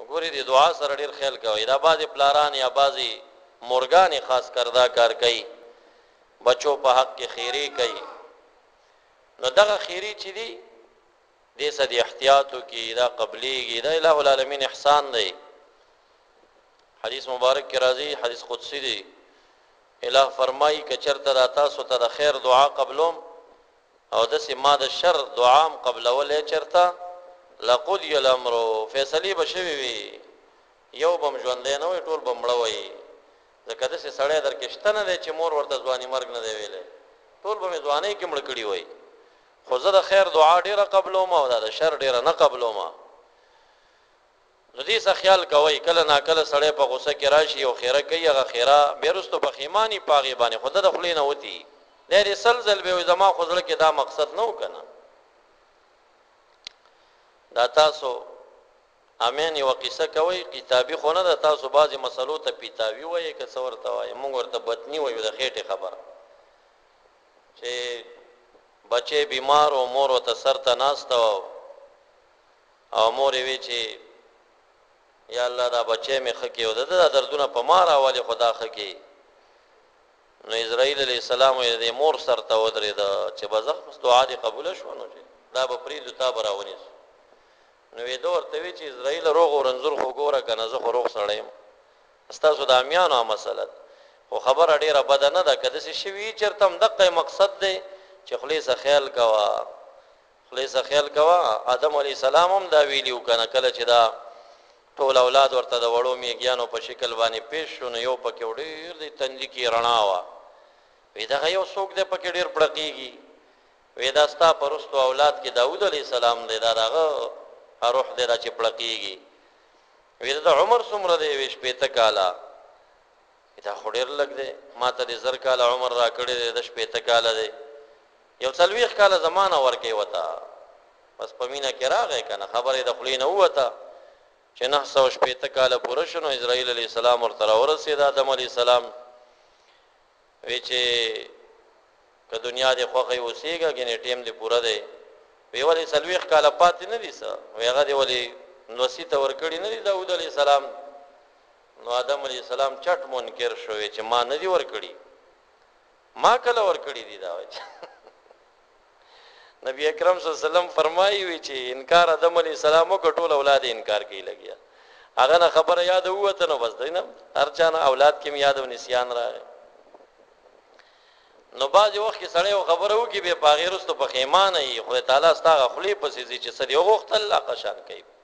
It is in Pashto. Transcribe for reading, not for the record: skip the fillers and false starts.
ګوري دي دعا سره ډیر خیال کوي دا بعضی پلاران یا بعضی مورګان خاص کردا کار کوي بچو په حق کې خیری کوي نو دغه خیری چې دی دې سدي احتیاطو کې دا قبليږي دا الٰه العالمین احسان دی حدیث مبارک کې راځي حدیث قدسی دی الٰه فرمایي ک چرته دا تاسو ته د خیر دعا قبلوم او د سما د شر دعام قبل ولې چرته لقضي الامر فیصله بشوي وي یو بم ژوندې نه وي ټول بمړه وي ځکه د سړی درکشتنه دی چې مور ورته ځواني مرګ نه دی ویلې ټول به ځواني کې مړ کړي وي خو زه د خیر دعا ډیره قبلوم او د شر ډیره نه قبلوم نو دې څه خیال کوي کله نا کله سړی په غوسه کې راشي او خیره کوي هغه خیره بیرستو په خیمانی پاغي باندې خود د خلینه وتی د دې سلزل به زما خزل کې دا مقصد نه وکنه دا تاسو امین یو قصه کوي کتابي خونه د تاسو بعضی مسلو ته پیتاوی وایي که څور ته وایي موږ ورته بطنی وایو د خېټه خبره چې بچي بیمار او مور او تسر ته ناستو او مور وی چې یا الله دا بچي می خکې او د دردونه په مار حواله خدا خکې نو اسرائیل علیہ السلام د مور سر ته ودرې دا چې بزخ دعا دې قبول شو نو دا به پری دتا براونی نو وی دور ته وی چې اسرائیل روغ او رنزور خو ګوره کنه زه خو روغ سړیم استاسو د امیانو مسله خو خبر ډیره بد نه ده کده چې شوی چرتم دغه مقصد دی چې خلیص خیال کوا آدم علی السلام هم دا ویلیو کنه کله چې دا ټول اولاد ورته د وړو میګیانو په شکل باندې پیښ شو نو یو پکې ډیر دی تندې کې رڼا وا وی دا یو څوک دی پکې ډیر پړقېږي وی دا ستا پرستو اولاد کې داوود علی السلام دی دا دغه روح دی را چې پړقېږي وی دا عمر څومره دی وی شپې ته کاله دا خو ډیر لګ دی ما ته د زر کاله عمر را کړی دی د شپې ته کاله دی یو څلويخ کاله زمانہ ورکې وتا بس پمینه کې راغی کنه خبره د خلینو وته چې 980 کاله پوره شنو اسرائیل علی السلام ورته ورسید آدم علی السلام وی چې که دنیا د خوخه وسیګه غنې ټیم دی پوره دی وی ولې څلويخ کاله پاتې نه دي څه وی هغه دی ولې نوسیت ورکړی نه دی داوود علی السلام نو آدم علی السلام چټ منکر شوی چې ما نه دی ورکړی ما کله ورکړی دی دا وای نبی اکرم صلی الله علیه وسلم فرمایي وی چې انکار آدم علی السلام او ټول اولاد انکار کوي لګیا هغه نه خبره یاد وته نو بس دینه هر چا نه اولاد کې یاد او نسیان راغی نو باز وخت کې سړی خبره وکي به پاغیرستو په خیمانه خدای تعالی ستغه خلی پسې چې سړی وغوښتل الله قشان کوي